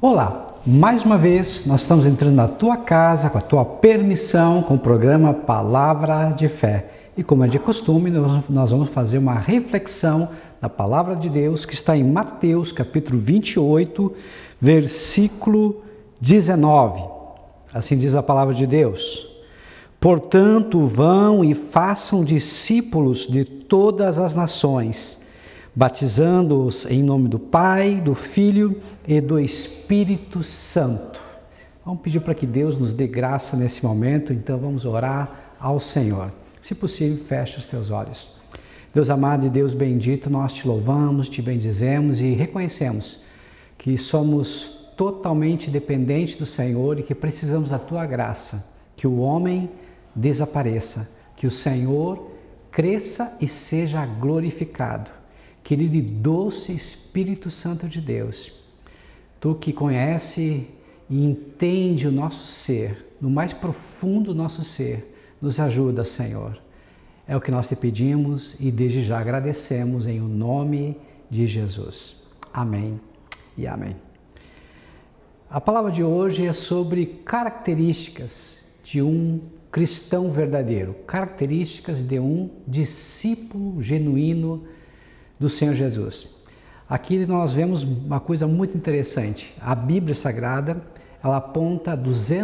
Olá, mais uma vez nós estamos entrando na tua casa com a tua permissão com o programa Palavra de Fé. E como é de costume, nós vamos fazer uma reflexão da Palavra de Deus que está em Mateus capítulo 28, versículo 19. Assim diz a Palavra de Deus. Portanto, vão e façam discípulos de todas as nações, batizando-os em nome do Pai, do Filho e do Espírito Santo. Vamos pedir para que Deus nos dê graça nesse momento, então vamos orar ao Senhor. Se possível, feche os teus olhos. Deus amado e Deus bendito, nós te louvamos, te bendizemos e reconhecemos que somos totalmente dependentes do Senhor e que precisamos da tua graça, que o homem desapareça, que o Senhor cresça e seja glorificado. Querido e doce Espírito Santo de Deus, Tu que conhece e entende o nosso ser, no mais profundo do nosso ser, nos ajuda, Senhor. É o que nós te pedimos e desde já agradecemos em o nome de Jesus. Amém e amém. A palavra de hoje é sobre características de um cristão verdadeiro, características de um discípulo genuíno do Senhor Jesus. Aqui nós vemos uma coisa muito interessante. A Bíblia Sagrada, ela aponta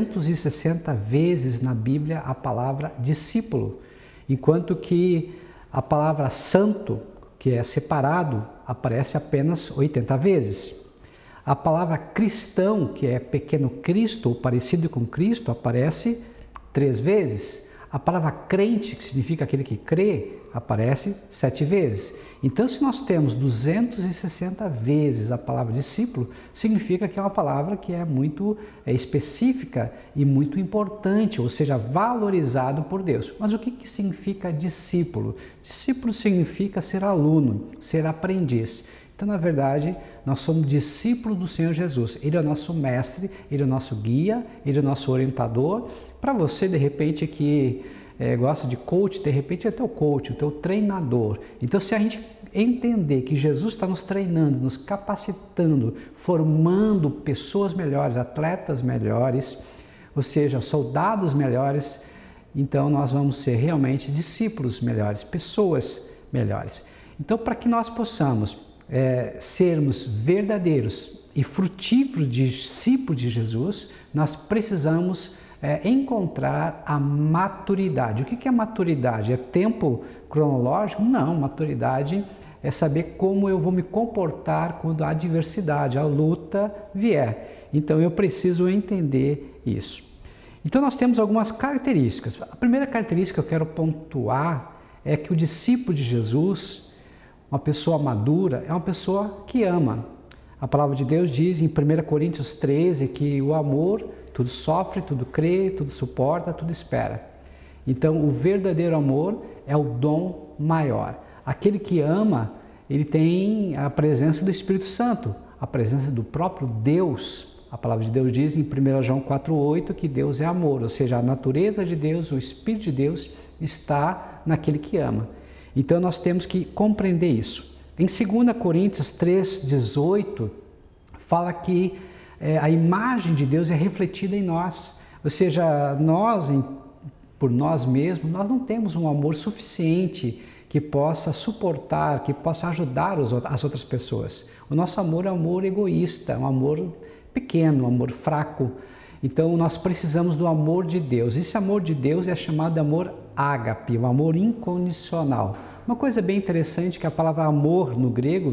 260 vezes na Bíblia a palavra discípulo, enquanto que a palavra santo, que é separado, aparece apenas 80 vezes. A palavra cristão, que é pequeno Cristo ou parecido com Cristo, aparece 3 vezes. A palavra crente, que significa aquele que crê, aparece 7 vezes. Então, se nós temos 260 vezes a palavra discípulo, significa que é uma palavra que é muito específica e muito importante, ou seja, valorizado por Deus. Mas o que significa discípulo? Discípulo significa ser aluno, ser aprendiz. Então, na verdade, nós somos discípulos do Senhor Jesus. Ele é o nosso mestre, Ele é o nosso guia, Ele é o nosso orientador. Para você, de repente, que gosta de coach, de repente é o teu coach, o teu treinador. Então, se a gente entender que Jesus está nos treinando, nos capacitando, formando pessoas melhores, atletas melhores, ou seja, soldados melhores, então nós vamos ser realmente discípulos melhores, pessoas melhores. Então, para que nós possamos sermos verdadeiros e frutíferos discípulos de Jesus, nós precisamos encontrar a maturidade. O que é maturidade? É tempo cronológico? Não, maturidade é saber como eu vou me comportar quando a adversidade, a luta vier. Então eu preciso entender isso. Então nós temos algumas características. A primeira característica que eu quero pontuar é que o discípulo de Jesus, uma pessoa madura, é uma pessoa que ama. A palavra de Deus diz em 1 Coríntios 13 que o amor tudo sofre, tudo crê, tudo suporta, tudo espera. Então, o verdadeiro amor é o dom maior. Aquele que ama, ele tem a presença do Espírito Santo, a presença do próprio Deus. A palavra de Deus diz em 1 João 4,8 que Deus é amor, ou seja, a natureza de Deus, o Espírito de Deus está naquele que ama. Então, nós temos que compreender isso. Em 2 Coríntios 3,18, fala que a imagem de Deus é refletida em nós. Ou seja, nós, por nós mesmos, nós não temos um amor suficiente que possa suportar, que possa ajudar as outras pessoas. O nosso amor é um amor egoísta, um amor pequeno, um amor fraco. Então, nós precisamos do amor de Deus. Esse amor de Deus é chamado de amor ágape, um amor incondicional. Uma coisa bem interessante que a palavra amor no grego,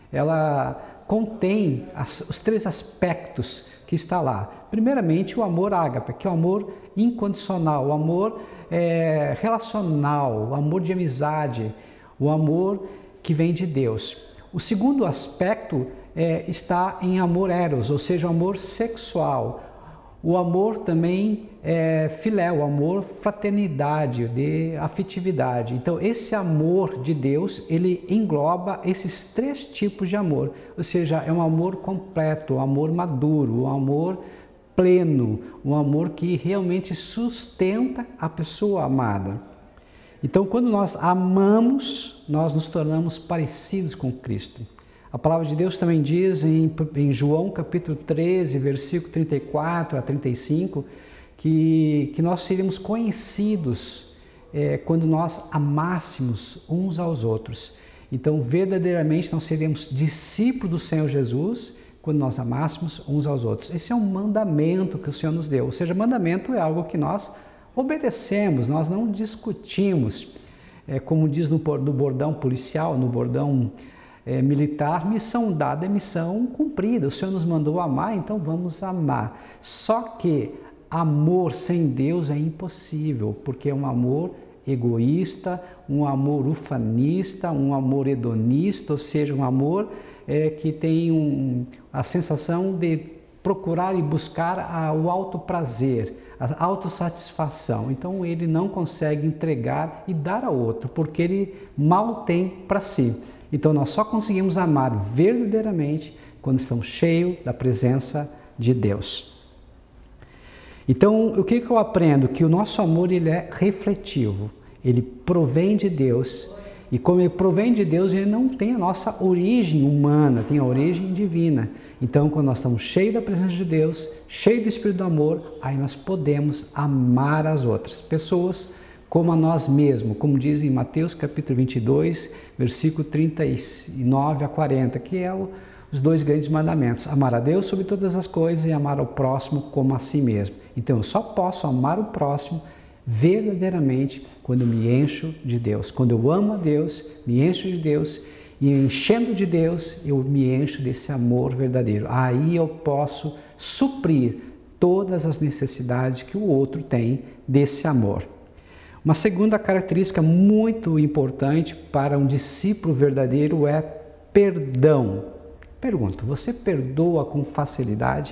ela contém os 3 aspectos que está lá. Primeiramente, o amor ágape, que é o amor incondicional, o amor relacional, o amor de amizade, o amor que vem de Deus. O segundo aspecto está em amor eros, ou seja, o amor sexual. O amor também filéu, o amor fraternidade, de afetividade. Então, esse amor de Deus, ele engloba esses 3 tipos de amor. Ou seja, é um amor completo, um amor maduro, um amor pleno, um amor que realmente sustenta a pessoa amada. Então, quando nós amamos, nós nos tornamos parecidos com Cristo. A palavra de Deus também diz em João capítulo 13, versículo 34 a 35, que nós seríamos conhecidos quando nós amássemos uns aos outros. Então, verdadeiramente, nós seremos discípulos do Senhor Jesus quando nós amássemos uns aos outros. Esse é um mandamento que o Senhor nos deu. Ou seja, mandamento é algo que nós obedecemos, nós não discutimos. Como diz no bordão policial, no bordão militar, missão dada é missão cumprida. O Senhor nos mandou amar, então vamos amar. Só que amor sem Deus é impossível, porque é um amor egoísta, um amor ufanista, um amor hedonista, ou seja, um amor que tem a sensação de procurar e buscar o autoprazer, a autossatisfação. Então ele não consegue entregar e dar ao outro, porque ele mal tem para si. Então nós só conseguimos amar verdadeiramente quando estamos cheios da presença de Deus. Então o que eu aprendo? Que o nosso amor ele é refletivo, ele provém de Deus. E como ele provém de Deus, ele não tem a nossa origem humana, tem a origem divina. Então, quando nós estamos cheios da presença de Deus, cheios do Espírito do amor, aí nós podemos amar as outras pessoas como a nós mesmos, como diz em Mateus capítulo 22, versículo 39 a 40, que é os dois grandes mandamentos: amar a Deus sobre todas as coisas e amar ao próximo como a si mesmo. Então, eu só posso amar o próximo verdadeiramente quando me encho de Deus. Quando eu amo a Deus, me encho de Deus, e enchendo de Deus, eu me encho desse amor verdadeiro. Aí eu posso suprir todas as necessidades que o outro tem desse amor. Uma segunda característica muito importante para um discípulo verdadeiro é perdão. Pergunto, você perdoa com facilidade?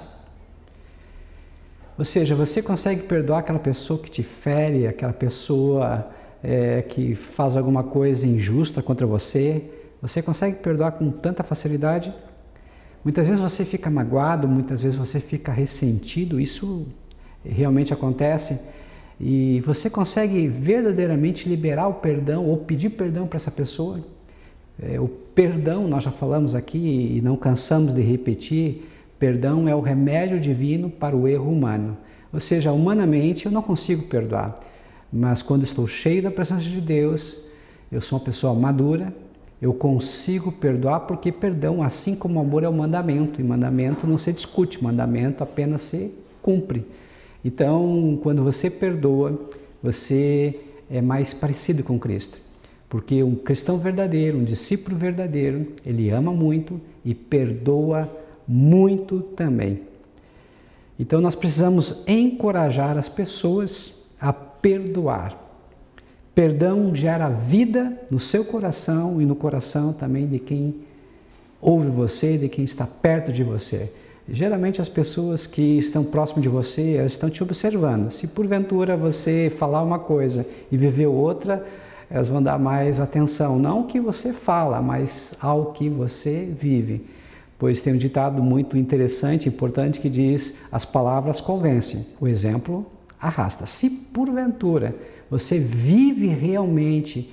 Ou seja, você consegue perdoar aquela pessoa que te fere, aquela pessoa que faz alguma coisa injusta contra você? Você consegue perdoar com tanta facilidade? Muitas vezes você fica magoado, muitas vezes você fica ressentido, isso realmente acontece. E você consegue verdadeiramente liberar o perdão ou pedir perdão para essa pessoa? O perdão, nós já falamos aqui e não cansamos de repetir, perdão é o remédio divino para o erro humano. Ou seja, humanamente eu não consigo perdoar, mas quando estou cheio da presença de Deus, eu sou uma pessoa madura, eu consigo perdoar, porque perdão, assim como amor, é um mandamento, e mandamento não se discute, mandamento apenas se cumpre. Então, quando você perdoa, você é mais parecido com Cristo, porque um cristão verdadeiro, um discípulo verdadeiro, ele ama muito e perdoa muito também. Então nós precisamos encorajar as pessoas a perdoar. Perdão gera vida no seu coração e no coração também de quem ouve você, de quem está perto de você. Geralmente as pessoas que estão próximas de você, elas estão te observando. Se porventura você falar uma coisa e viver outra, elas vão dar mais atenção, não ao que você fala, mas ao que você vive. Pois tem um ditado muito interessante, importante, que diz: as palavras convencem, o exemplo arrasta. Se porventura você vive realmente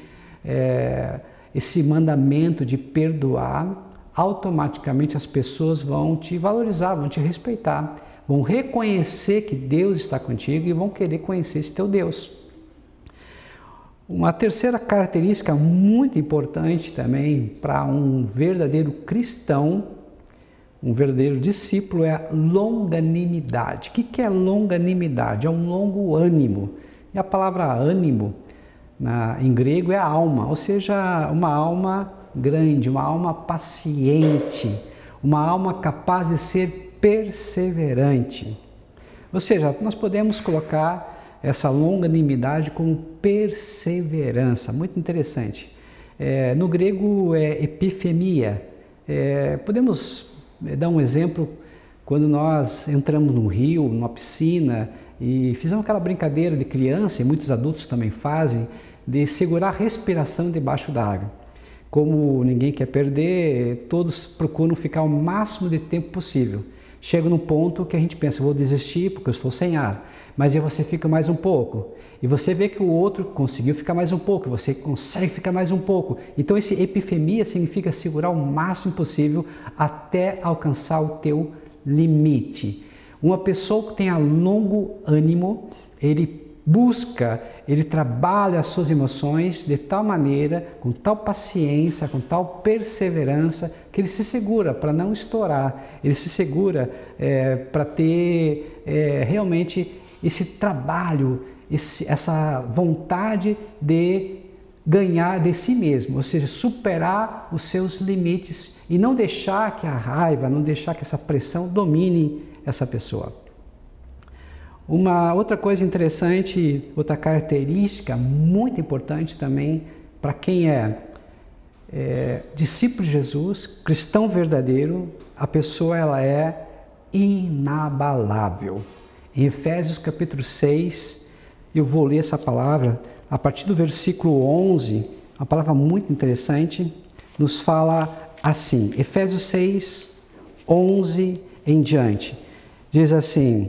esse mandamento de perdoar, automaticamente as pessoas vão te valorizar, vão te respeitar, vão reconhecer que Deus está contigo e vão querer conhecer esse teu Deus. Uma terceira característica muito importante também para um verdadeiro cristão, um verdadeiro discípulo, é a longanimidade. O que é longanimidade? É um longo ânimo. E a palavra ânimo, em grego, é alma, ou seja, uma alma grande, uma alma paciente, uma alma capaz de ser perseverante. Ou seja, nós podemos colocar essa longanimidade como perseverança, muito interessante. No grego é epifemia. Podemos dar um exemplo, quando nós entramos num rio, numa piscina, e fizemos aquela brincadeira de criança, e muitos adultos também fazem, de segurar a respiração debaixo d'água. Como ninguém quer perder, todos procuram ficar o máximo de tempo possível. chega num ponto que a gente pensa, vou desistir porque eu estou sem ar. Mas aí você fica mais um pouco. E você vê que o outro conseguiu ficar mais um pouco, você consegue ficar mais um pouco. Então esse epifemia significa segurar o máximo possível até alcançar o teu limite. Uma pessoa que tenha longo ânimo, ele busca, ele trabalha as suas emoções de tal maneira, com tal paciência, com tal perseverança, que ele se segura para não estourar, ele se segura para ter realmente esse trabalho, essa vontade de ganhar de si mesmo, ou seja, superar os seus limites e não deixar que a raiva, não deixar que essa pressão domine essa pessoa. Uma outra coisa interessante, outra característica muito importante também para quem é discípulo de Jesus, cristão verdadeiro, a pessoa ela é inabalável. Em Efésios capítulo 6, eu vou ler essa palavra, a partir do versículo 11, uma palavra muito interessante, nos fala assim, Efésios 6, 11 em diante, diz assim: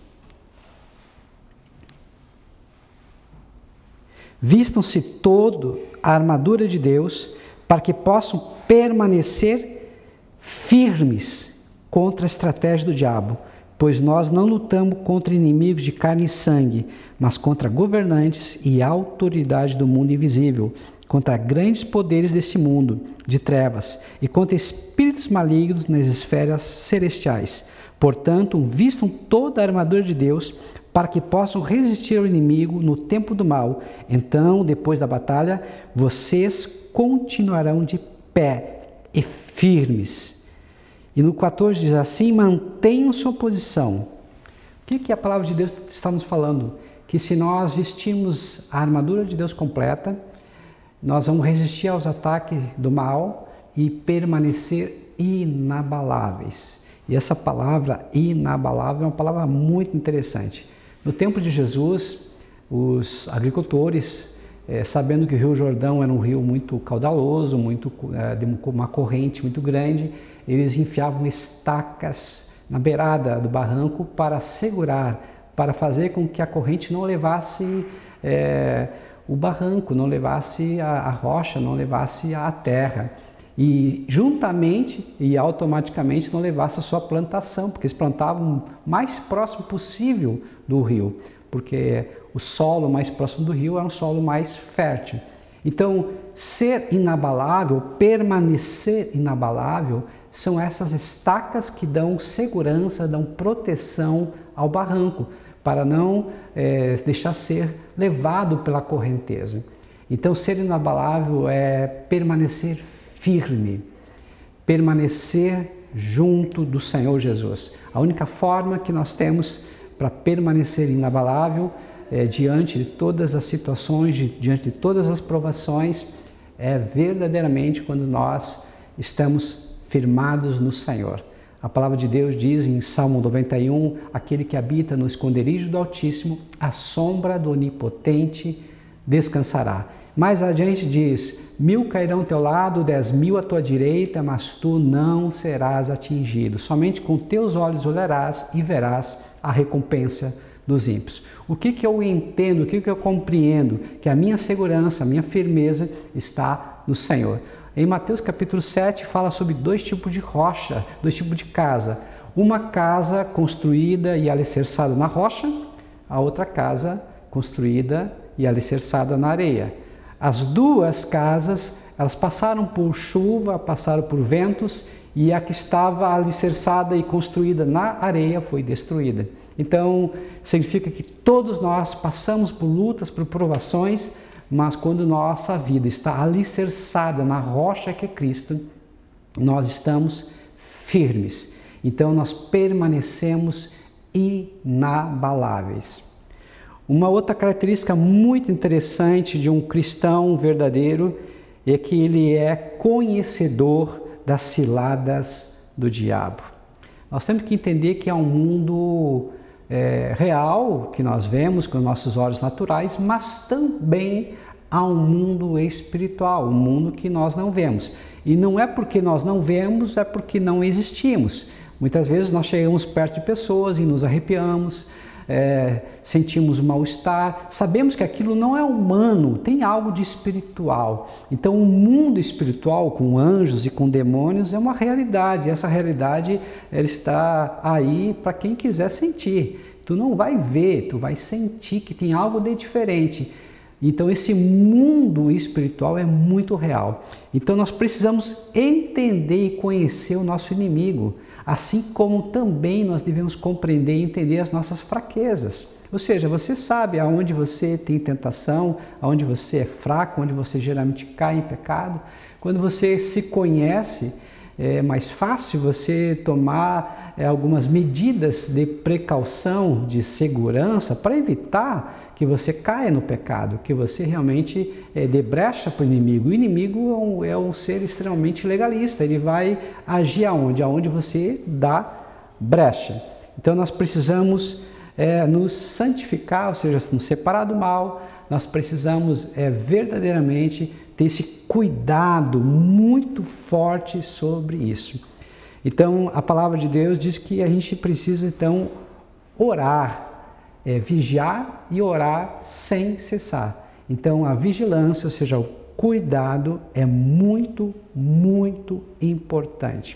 vistam-se todo a armadura de Deus para que possam permanecer firmes contra a estratégia do diabo, pois nós não lutamos contra inimigos de carne e sangue, mas contra governantes e autoridade do mundo invisível, contra grandes poderes deste mundo de trevas e contra espíritos malignos nas esferas celestiais. Portanto, vistam toda a armadura de Deus para que possam resistir ao inimigo no tempo do mal. Então, depois da batalha, vocês continuarão de pé e firmes. E no 14 diz assim, mantenham sua posição. O que a palavra de Deus está nos falando? Que se nós vestirmos a armadura de Deus completa, nós vamos resistir aos ataques do mal e permanecer inabaláveis. E essa palavra inabalável é uma palavra muito interessante. No tempo de Jesus, os agricultores, sabendo que o Rio Jordão era um rio muito caudaloso, de uma corrente muito grande, eles enfiavam estacas na beirada do barranco para segurar, para fazer com que a corrente não levasse o barranco, não levasse a rocha, não levasse a terra. E juntamente e automaticamente não levasse a sua plantação, porque eles plantavam o mais próximo possível do rio, porque o solo mais próximo do rio era um solo mais fértil. Então, ser inabalável, permanecer inabalável, são essas estacas que dão segurança, dão proteção ao barranco, para não deixar ser levado pela correnteza. Então, ser inabalável é permanecer firme, permanecer junto do Senhor Jesus. A única forma que nós temos para permanecer inabalável diante de todas as situações, diante de todas as provações, é verdadeiramente quando nós estamos firmados no Senhor. A palavra de Deus diz em Salmo 91, aquele que habita no esconderijo do Altíssimo, à sombra do Onipotente descansará. Mais adiante diz, 1000 cairão ao teu lado, 10.000 à tua direita, mas tu não serás atingido. Somente com teus olhos olharás e verás a recompensa dos ímpios. O que eu entendo, o que eu compreendo? Que a minha segurança, a minha firmeza está no Senhor. Em Mateus capítulo 7 fala sobre dois tipos de rocha, dois tipos de casa. Uma casa construída e alicerçada na rocha, a outra casa construída e alicerçada na areia. As duas casas, elas passaram por chuva, passaram por ventos, e a que estava alicerçada e construída na areia foi destruída. Então, significa que todos nós passamos por lutas, por provações, mas quando nossa vida está alicerçada na rocha que é Cristo, nós estamos firmes. Então, nós permanecemos inabaláveis. Uma outra característica muito interessante de um cristão verdadeiro é que ele é conhecedor das ciladas do diabo. Nós temos que entender que é um mundo real, que nós vemos com nossos olhos naturais, mas também há um mundo espiritual, um mundo que nós não vemos. E não é porque nós não vemos, é porque não existimos. Muitas vezes nós chegamos perto de pessoas e nos arrepiamos, sentimos mal-estar, sabemos que aquilo não é humano, tem algo de espiritual. Então o mundo espiritual com anjos e com demônios é uma realidade, essa realidade ela está aí para quem quiser sentir. Tu não vai ver, tu vai sentir que tem algo de diferente. Então esse mundo espiritual é muito real. Então nós precisamos entender e conhecer o nosso inimigo, assim como também nós devemos compreender e entender as nossas fraquezas. Ou seja, você sabe aonde você tem tentação, aonde você é fraco, onde você geralmente cai em pecado. Quando você se conhece, é mais fácil você tomar algumas medidas de precaução, de segurança, para evitar que você caia no pecado, que você realmente dê brecha para o inimigo. O inimigo é um ser extremamente legalista, ele vai agir aonde? Aonde você dá brecha. Então nós precisamos nos santificar, ou seja, nos separar do mal, nós precisamos verdadeiramente ter esse cuidado muito forte sobre isso. Então a palavra de Deus diz que a gente precisa então orar, vigiar e orar sem cessar. Então a vigilância, ou seja, o cuidado é muito, muito importante.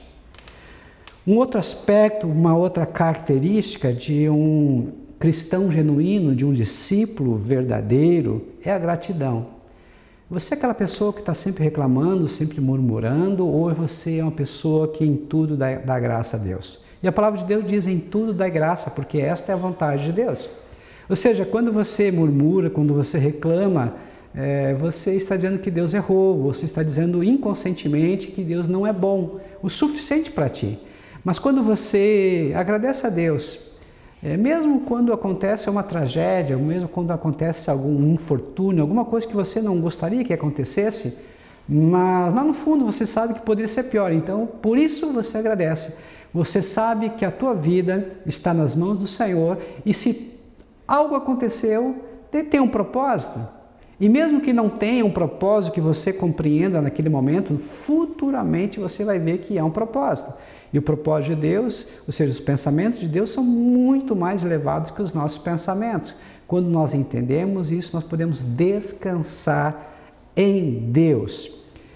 Um outro aspecto, uma outra característica de um cristão genuíno, de um discípulo verdadeiro, é a gratidão. Você é aquela pessoa que está sempre reclamando, sempre murmurando, ou você é uma pessoa que em tudo dá graça a Deus? E a palavra de Deus diz: em tudo dá graça, porque esta é a vontade de Deus. Ou seja, quando você murmura, quando você reclama, você está dizendo que Deus errou, você está dizendo inconscientemente que Deus não é bom, o suficiente para ti. Mas quando você agradece a Deus, mesmo quando acontece uma tragédia, mesmo quando acontece algum infortúnio, alguma coisa que você não gostaria que acontecesse, mas lá no fundo você sabe que poderia ser pior, então por isso você agradece. Você sabe que a tua vida está nas mãos do Senhor e se algo aconteceu, tem um propósito. E mesmo que não tenha um propósito que você compreenda naquele momento, futuramente você vai ver que há um propósito. E o propósito de Deus, ou seja, os pensamentos de Deus são muito mais elevados que os nossos pensamentos. Quando nós entendemos isso, nós podemos descansar em Deus.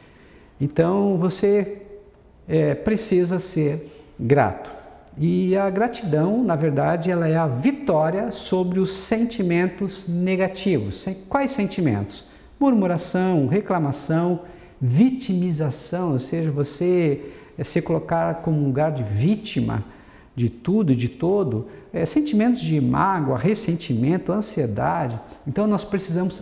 Então você precisa ser grato. E a gratidão, na verdade, ela é a vitória sobre os sentimentos negativos. Quais sentimentos? Murmuração, reclamação, vitimização, ou seja, você se colocar como um lugar de vítima de tudo e de todo, sentimentos de mágoa, ressentimento, ansiedade. Então nós precisamos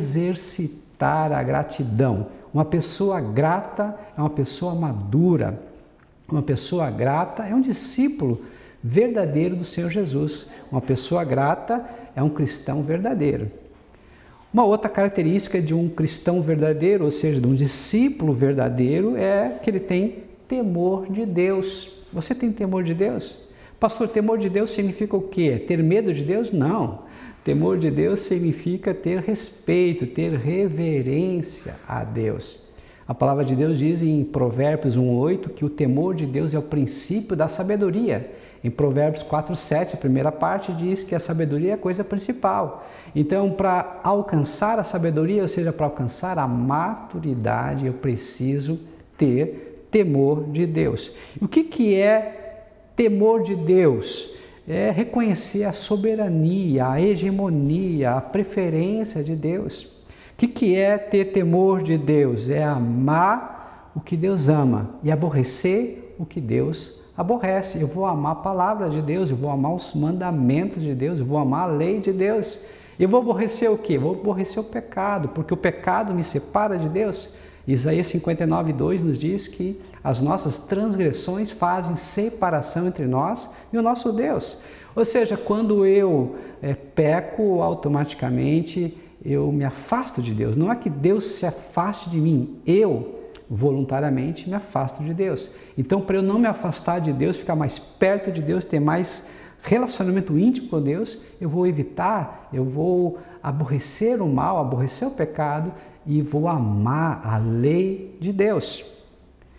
exercitar a gratidão. Uma pessoa grata é uma pessoa madura. Uma pessoa grata é um discípulo verdadeiro do Senhor Jesus. Uma pessoa grata é um cristão verdadeiro. Uma outra característica de um cristão verdadeiro, ou seja, de um discípulo verdadeiro, é que ele tem temor de Deus. Você tem temor de Deus? Pastor, temor de Deus significa o quê? Ter medo de Deus? Não. Temor de Deus significa ter respeito, ter reverência a Deus. A palavra de Deus diz em Provérbios 1:8 que o temor de Deus é o princípio da sabedoria. Em Provérbios 4:7, a primeira parte diz que a sabedoria é a coisa principal. Então, para alcançar a sabedoria, ou seja, para alcançar a maturidade, eu preciso ter temor de Deus. O que é temor de Deus? É reconhecer a soberania, a hegemonia, a preferência de Deus. O que é ter temor de Deus? É amar o que Deus ama e aborrecer o que Deus aborrece. Eu vou amar a palavra de Deus, eu vou amar os mandamentos de Deus, eu vou amar a lei de Deus. Eu vou aborrecer o quê? Eu vou aborrecer o pecado, porque o pecado me separa de Deus. Isaías 59:2 nos diz que as nossas transgressões fazem separação entre nós e o nosso Deus. Ou seja, quando eu peco, automaticamente eu me afasto de Deus. Não é que Deus se afaste de mim, eu voluntariamente me afasto de Deus. Então, para eu não me afastar de Deus, ficar mais perto de Deus, ter mais relacionamento íntimo com Deus, eu vou evitar, eu vou aborrecer o mal, aborrecer o pecado e vou amar a lei de Deus.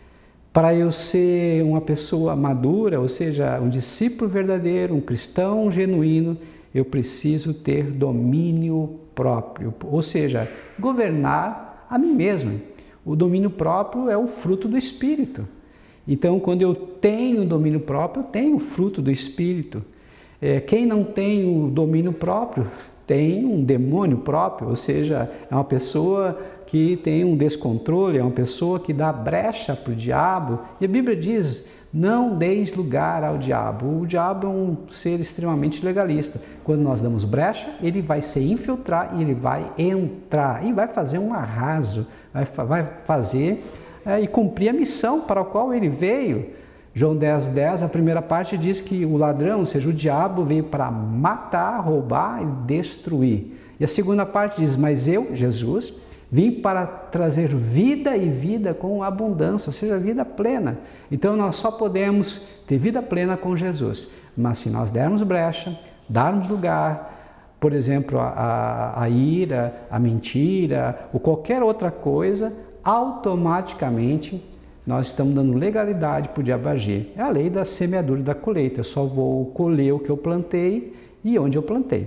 Para eu ser uma pessoa madura, ou seja, um discípulo verdadeiro, um cristão genuíno, eu preciso ter domínio próprio, ou seja, governar a mim mesmo. O domínio próprio é o fruto do Espírito. Então, quando eu tenho domínio próprio, eu tenho o fruto do Espírito. Quem não tem o domínio próprio, tem um demônio próprio, ou seja, é uma pessoa que tem um descontrole, é uma pessoa que dá brecha para o diabo. E a Bíblia diz, não deis lugar ao diabo. O diabo é um ser extremamente legalista. Quando nós damos brecha, ele vai se infiltrar e ele vai entrar e vai fazer um arraso, vai fazer e cumprir a missão para a qual ele veio. João 10:10, a primeira parte diz que o ladrão, ou seja, o diabo, veio para matar, roubar e destruir. E a segunda parte diz, mas eu, Jesus, vim para trazer vida e vida com abundância, ou seja, vida plena. Então nós só podemos ter vida plena com Jesus. Mas se nós dermos brecha, darmos lugar, por exemplo, a ira, a mentira ou qualquer outra coisa, automaticamente nós estamos dando legalidade para o diabo agir. É a lei da semeadura e da colheita. Eu só vou colher o que eu plantei e onde eu plantei.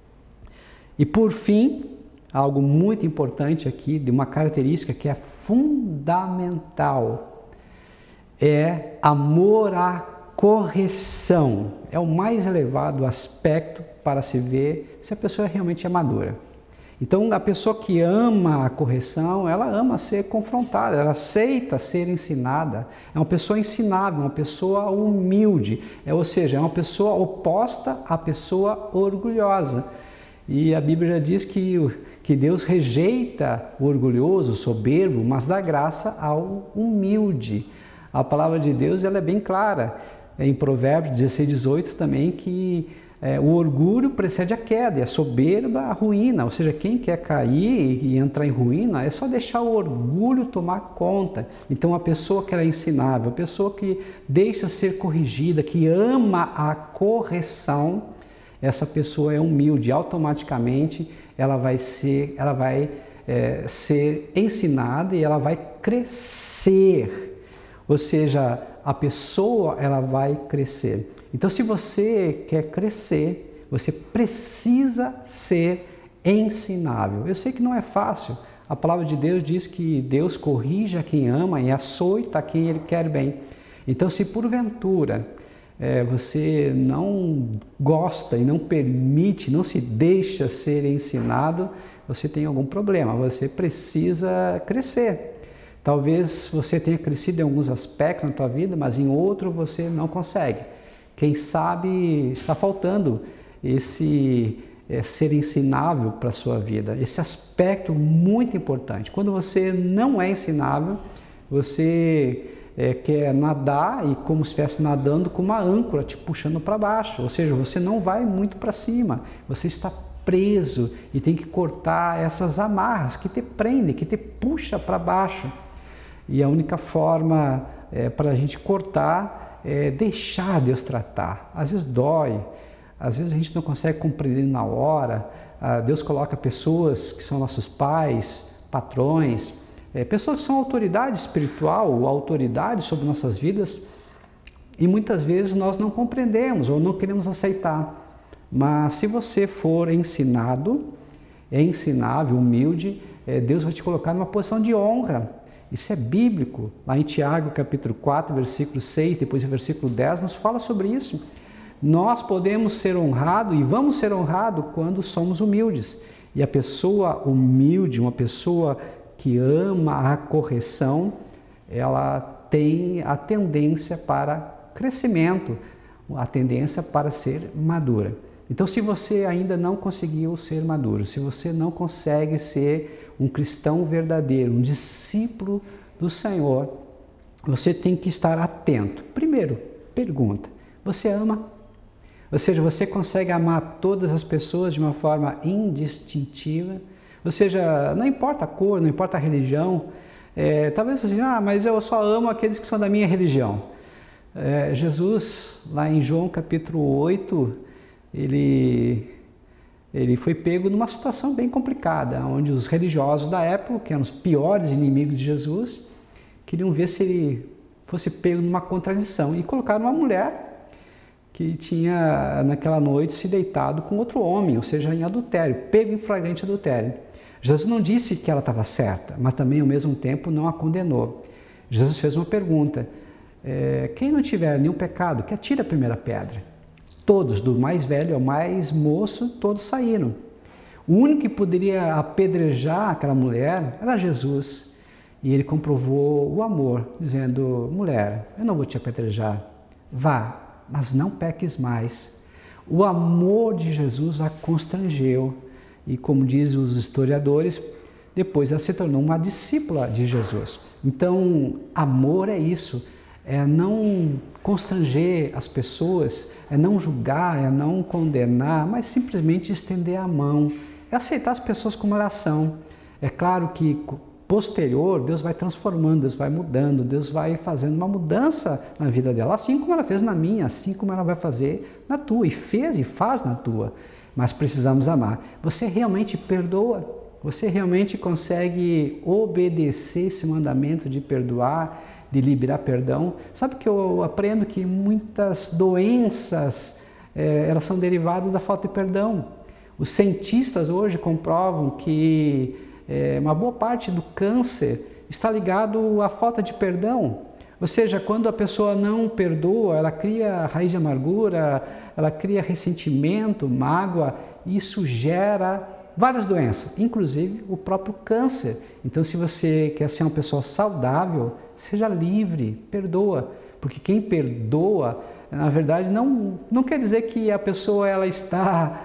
E por fim, algo muito importante aqui, de uma característica que é fundamental, é amor à correção. É o mais elevado aspecto para se ver se a pessoa realmente é madura. Então, a pessoa que ama a correção, ela ama ser confrontada, ela aceita ser ensinada. É uma pessoa ensinável, uma pessoa humilde, ou seja, é uma pessoa oposta à pessoa orgulhosa. E a Bíblia já diz que Deus rejeita o orgulhoso, o soberbo, mas dá graça ao humilde. A palavra de Deus ela é bem clara. Em Provérbios 16:18 também que o orgulho precede a queda e a soberba a ruína. Ou seja, quem quer cair e entrar em ruína é só deixar o orgulho tomar conta. Então a pessoa que é ensinável, a pessoa que deixa ser corrigida, que ama a correção, essa pessoa é humilde, automaticamente ela vai ser ensinada e ela vai crescer. Ou seja, a pessoa ela vai crescer. Então, se você quer crescer, você precisa ser ensinável. Eu sei que não é fácil. A palavra de Deus diz que Deus corrige a quem ama e açoita a quem Ele quer bem. Então, se porventura você não gosta e não permite, não se deixa ser ensinado, você tem algum problema. Você precisa crescer. Talvez você tenha crescido em alguns aspectos na tua vida, mas em outro você não consegue. Quem sabe está faltando esse ser ensinável para a sua vida, esse aspecto muito importante. Quando você não é ensinável, você quer nadar e como se estivesse nadando com uma âncora te puxando para baixo, ou seja, você não vai muito para cima, você está preso e tem que cortar essas amarras que te prendem, que te puxa para baixo. E a única forma para a gente cortar é deixar Deus tratar. Às vezes dói, às vezes a gente não consegue compreender na hora. Deus coloca pessoas que são nossos pais, patrões, pessoas que são autoridade espiritual ou autoridade sobre nossas vidas e muitas vezes nós não compreendemos ou não queremos aceitar. Mas se você for ensinado, ensinável, humilde, Deus vai te colocar numa posição de honra. Isso é bíblico. Lá em Tiago, capítulo 4, versículo 6, depois do versículo 10, nos fala sobre isso. Nós podemos ser honrados e vamos ser honrados quando somos humildes. E a pessoa humilde, uma pessoa que ama a correção, ela tem a tendência para crescimento, a tendência para ser madura. Então, se você ainda não conseguiu ser maduro, se você não consegue ser um cristão verdadeiro, um discípulo do Senhor, você tem que estar atento. Primeiro, pergunta, você ama? Ou seja, você consegue amar todas as pessoas de uma forma indistintiva? Ou seja, não importa a cor, não importa a religião. Talvez assim, mas eu só amo aqueles que são da minha religião. Jesus, lá em João capítulo 8, ele foi pego numa situação bem complicada, onde os religiosos da época, que eram os piores inimigos de Jesus, queriam ver se ele fosse pego numa contradição e colocaram uma mulher que tinha naquela noite se deitado com outro homem, ou seja, em adultério, pego em flagrante adultério. Jesus não disse que ela estava certa, mas também ao mesmo tempo não a condenou. Jesus fez uma pergunta: quem não tiver nenhum pecado, que atire a primeira pedra. Todos, do mais velho ao mais moço, todos saíram. O único que poderia apedrejar aquela mulher era Jesus. E ele comprovou o amor, dizendo: mulher, eu não vou te apedrejar, vá, mas não peques mais. O amor de Jesus a constrangeu. E como dizem os historiadores, depois ela se tornou uma discípula de Jesus. Então, amor é isso, é não constranger as pessoas, é não julgar, é não condenar, mas simplesmente estender a mão, é aceitar as pessoas como elas são. É claro que posterior, Deus vai transformando, Deus vai mudando, Deus vai fazendo uma mudança na vida dela, assim como ela fez na minha, assim como ela vai fazer na tua, e fez e faz na tua. Mas precisamos amar. Você realmente perdoa? Você realmente consegue obedecer esse mandamento de perdoar, de liberar perdão? Sabe que eu aprendo que muitas doenças, elas são derivadas da falta de perdão. Os cientistas hoje comprovam que uma boa parte do câncer está ligado à falta de perdão. Ou seja, quando a pessoa não perdoa, ela cria raiz de amargura, ela cria ressentimento, mágoa, e isso gera várias doenças, inclusive o próprio câncer. Então, se você quer ser uma pessoa saudável, seja livre, perdoa. Porque quem perdoa, na verdade, não quer dizer que a pessoa ela está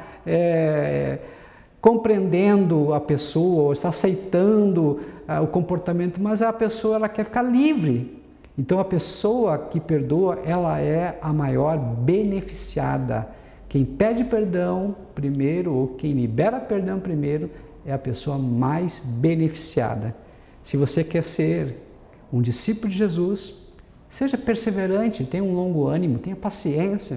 compreendendo a pessoa, ou está aceitando o comportamento, mas a pessoa ela quer ficar livre. Então a pessoa que perdoa, ela é a maior beneficiada. Quem pede perdão primeiro, ou quem libera perdão primeiro, é a pessoa mais beneficiada. Se você quer ser um discípulo de Jesus, seja perseverante, tenha um longo ânimo, tenha paciência.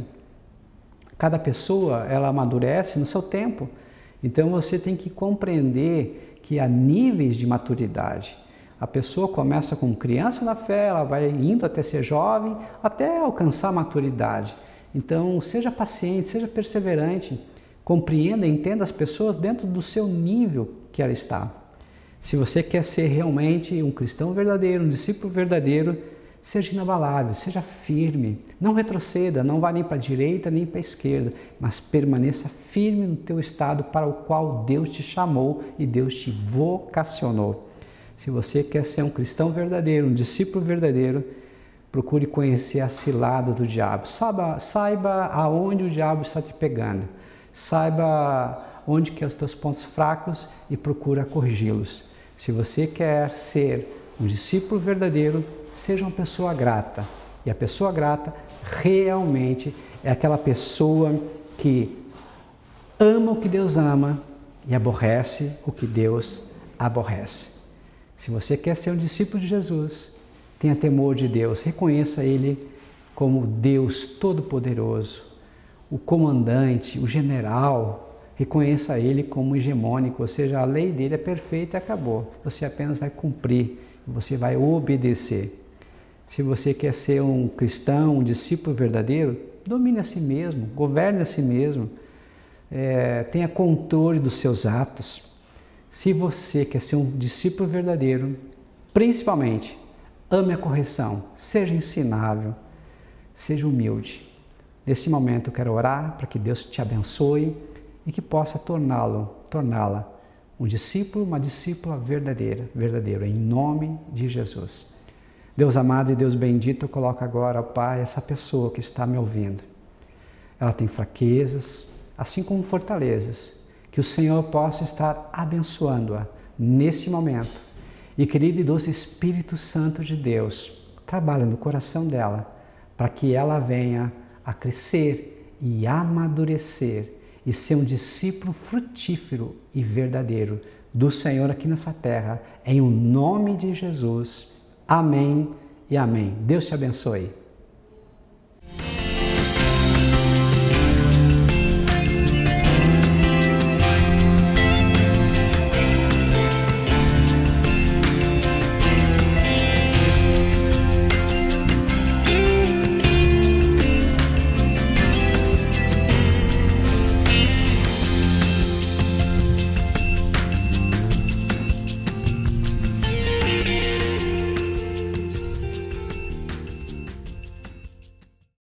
Cada pessoa, ela amadurece no seu tempo. Então você tem que compreender que há níveis de maturidade. A pessoa começa como criança na fé, ela vai indo até ser jovem, até alcançar a maturidade. Então, seja paciente, seja perseverante, compreenda e entenda as pessoas dentro do seu nível que ela está. Se você quer ser realmente um cristão verdadeiro, um discípulo verdadeiro, seja inabalável, seja firme, não retroceda, não vá nem para a direita nem para a esquerda, mas permaneça firme no teu estado para o qual Deus te chamou e Deus te vocacionou. Se você quer ser um cristão verdadeiro, um discípulo verdadeiro, procure conhecer a cilada do diabo. Saiba aonde o diabo está te pegando. Saiba onde que são os teus pontos fracos e procura corrigi-los. Se você quer ser um discípulo verdadeiro, seja uma pessoa grata. E a pessoa grata realmente é aquela pessoa que ama o que Deus ama e aborrece o que Deus aborrece. Se você quer ser um discípulo de Jesus, tenha temor de Deus, reconheça Ele como Deus Todo-Poderoso, o comandante, o general, reconheça Ele como hegemônico, ou seja, a lei dele é perfeita e acabou. Você apenas vai cumprir, você vai obedecer. Se você quer ser um cristão, um discípulo verdadeiro, domine a si mesmo, governe a si mesmo, tenha controle dos seus atos. Se você quer ser um discípulo verdadeiro, principalmente, ame a correção, seja ensinável, seja humilde. Nesse momento eu quero orar para que Deus te abençoe e que possa torná-la um discípulo, uma discípula verdadeiro, em nome de Jesus. Deus amado e Deus bendito, eu coloco agora, Pai, essa pessoa que está me ouvindo. Ela tem fraquezas, assim como fortalezas. Que o Senhor possa estar abençoando-a nesse momento. E querido e doce Espírito Santo de Deus, trabalhe no coração dela, para que ela venha a crescer e amadurecer e ser um discípulo frutífero e verdadeiro do Senhor aqui nessa terra, em o nome de Jesus. Amém e amém. Deus te abençoe.